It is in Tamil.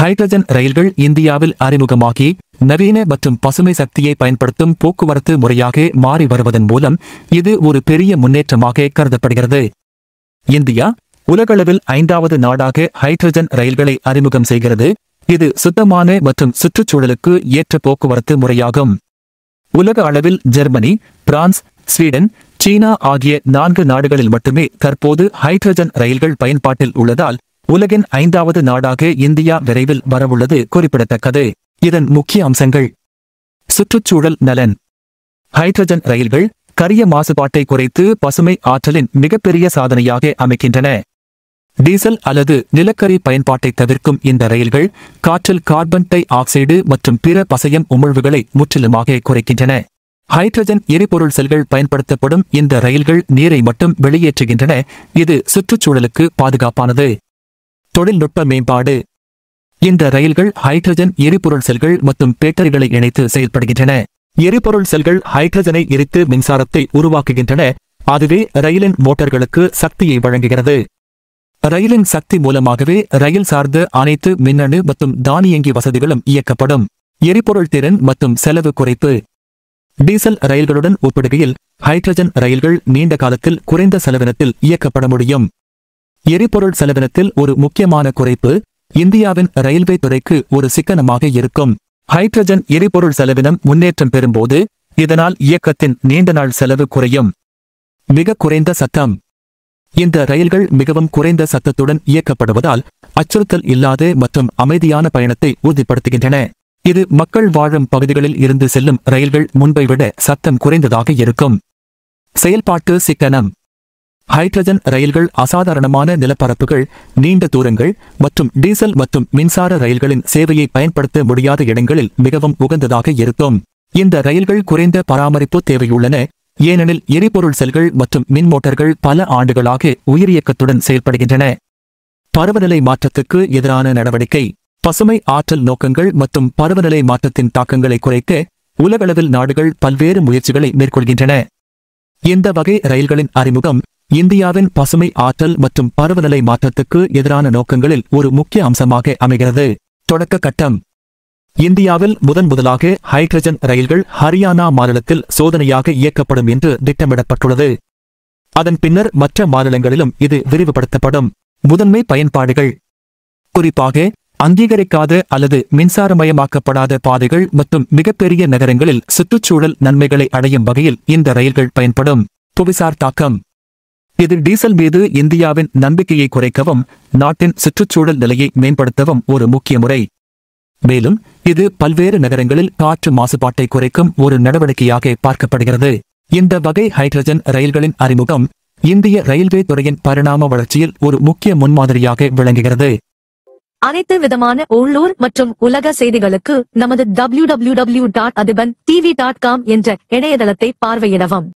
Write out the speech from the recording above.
ஹைட்ரஜன் ரயில்கள் இந்தியாவில் அறிமுகமாகி நவீன மற்றும் பசுமை சக்தியை பயன்படுத்தும் போக்குவரத்து முறையாக மாறி வருவதன் மூலம் இது ஒரு பெரிய முன்னேற்றமாக கருதப்படுகிறது. இந்தியா உலகளவில் 5வது நாடாக ஹைட்ரஜன் ரயில்களை அறிமுகம் செய்கிறது. இது சுத்தமான மற்றும் சுற்றுச்சூழலுக்கு ஏற்ற போக்குவரத்து முறையாகும். உலக அளவில் ஜெர்மனி, பிரான்ஸ், ஸ்வீடன், சீனா ஆகிய 4 நாடுகளில் மட்டுமே தற்போது ஹைட்ரஜன் ரயில்கள் பயன்பாட்டில் உள்ளதால் உலகின் 5வது நாடாக இந்தியா விரைவில் வரவுள்ளது குறிப்பிடத்தக்கது. இதன் முக்கிய அம்சங்கள்: சுற்றுச்சூழல் நலன். ஹைட்ரஜன் ரயில்கள் கரிய மாசுபாட்டை குறைத்து பசுமை ஆற்றலின் மிகப்பெரிய சாதனையாக அமைக்கின்றன. டீசல் அல்லது நிலக்கரி பயன்பாட்டை தவிர்க்கும் இந்த ரயில்கள் காற்றில் கார்பன் டை ஆக்சைடு மற்றும் பிற பசையம் உமிழ்வுகளை முற்றிலுமாக குறைக்கின்றன. ஹைட்ரஜன் எரிபொருள் செல்கள் பயன்படுத்தப்படும் இந்த ரயில்கள் நீரை மட்டும் வெளியேற்றுகின்றன. இது சுற்றுச்சூழலுக்கு பாதுகாப்பானது. தொழில்நுட்ப மேம்பாடு. இந்த ரயில்கள் ஹைட்ரஜன் எரிபொருள் செல்கள் மற்றும் பேட்டரிகளை இணைத்து செயல்படுகின்றன. எரிபொருள் செல்கள் ஹைட்ரஜனை எரித்து மின்சாரத்தை உருவாக்குகின்றன. அதுவே ரயிலின் மோட்டார்களுக்கு சக்தியை வழங்குகிறது. ரயிலின் சக்தி மூலமாகவே ரயில் சார்ந்த அனைத்து மின்னணு மற்றும் தானியங்கி வசதிகளும் இயக்கப்படும். எரிபொருள் திறன் மற்றும் செலவு குறைப்பு. டீசல் ரயில்களுடன் ஒப்பிடுகையில் ஹைட்ரஜன் ரயில்கள் நீண்ட காலத்தில் குறைந்த செலவினத்தில் இயக்கப்பட முடியும். எரிபொருள் செலவினத்தில் ஒரு முக்கியமான குறைப்பு இந்தியாவின் ரயில்வே துறைக்கு ஒரு சிக்கனமாக இருக்கும். ஹைட்ரஜன் எரிபொருள் செலவினம் முன்னேற்றம் பெறும்போது இதனால் இயக்கத்தின் நீண்ட நாள் செலவு குறையும். மிக குறைந்த சத்தம். இந்த ரயில்கள் மிகவும் குறைந்த சத்தத்துடன் இயக்கப்படுவதால் அச்சுறுத்தல் இல்லாத மற்றும் அமைதியான பயணத்தை உறுதிப்படுத்துகின்றன. இது மக்கள் வாழும் பகுதிகளில் இருந்து செல்லும் ரயில்கள் முன்பை விட சத்தம் குறைந்ததாக இருக்கும். செயல்பாட்டு சிக்கனம். ஹைட்ரஜன் ரயில்கள் அசாதாரணமான நிலப்பரப்புகள், நீண்ட தூரங்கள் மற்றும் டீசல் மற்றும் மின்சார ரயில்களின் சேவையை பயன்படுத்த முடியாத இடங்களில் மிகவும் உகந்ததாக இருக்கும். இந்த ரயில்கள் குறைந்த பராமரிப்பு தேவையுள்ளன, ஏனெனில் எரிபொருள் செல்கள் மற்றும் மின் மோட்டார்கள் பல ஆண்டுகளாக உயிரியக்கத்துடன் செயல்படுகின்றன. பருவநிலை மாற்றத்துக்கு எதிரான நடவடிக்கை. பசுமை ஆற்றல் நோக்கங்கள் மற்றும் பருவநிலை மாற்றத்தின் தாக்கங்களை குறைக்க உலகளவில் நாடுகள் பல்வேறு முயற்சிகளை மேற்கொள்கின்றன. இந்த வகை ரயில்களின் அறிமுகம் இந்தியாவின் பசுமை ஆற்றல் மற்றும் பருவநிலை மாற்றத்துக்கு எதிரான நோக்கங்களில் ஒரு முக்கிய அம்சமாக அமைகிறது. தொடக்க கட்டம். இந்தியாவில் முதலாக ஹைட்ரஜன் ரயில்கள் ஹரியானா மாநிலத்தில் சோதனையாக இயக்கப்படும் என்று திட்டமிடப்பட்டுள்ளது. அதன் பின்னர் மற்ற மாநிலங்களிலும் இது விரிவுபடுத்தப்படும். முதன்மை பயன்பாடுகள். குறிப்பாக அங்கீகரிக்காத அல்லது மின்சாரமயமாக்கப்படாத பாதைகள் மற்றும் மிகப்பெரிய நகரங்களில் சுற்றுச்சூழல் நன்மைகளை அடையும் வகையில் இந்த ரயில்கள் பயன்படும். புவிசார் தாக்கம். இது டீசல் மீது இந்தியாவின் நம்பிக்கையை குறைக்கவும் நாட்டின் சுற்றுச்சூழல் நிலையை மேம்படுத்தவும் ஒரு முக்கிய முறை. மேலும் இது பல்வேறு நகரங்களில் காற்று மாசுபாட்டை குறைக்கும் ஒரு நடவடிக்கையாக பார்க்கப்படுகிறது. இந்த வகை ஹைட்ரஜன் ரயில்களின் அறிமுகம் இந்திய ரயில்வே துறையின் பரிணாம வளர்ச்சியில் ஒரு முக்கிய முன்மாதிரியாக விளங்குகிறது. அனைத்து விதமான உள்ளூர் மற்றும் உலக செய்திகளுக்கு நமது www.adibantv.com என்ற இணையதளத்தை பார்வையிடவும்.